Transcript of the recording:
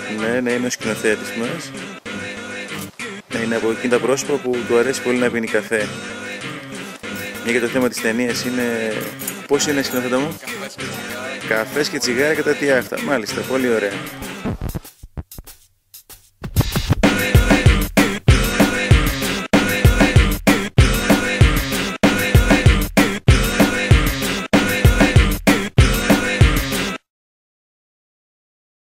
Ναι, ναι, είναι ο σκηνοθέτης μας. Ναι, είναι από εκείνα τα πρόσωπα που του αρέσει πολύ να πίνει καφέ. Μια και το θέμα της ταινίας είναι... Πώς είναι, σκηνοθέτα μου? Καφές και τσιγάρα κατά τη άχτα. Μάλιστα, πολύ ωραία.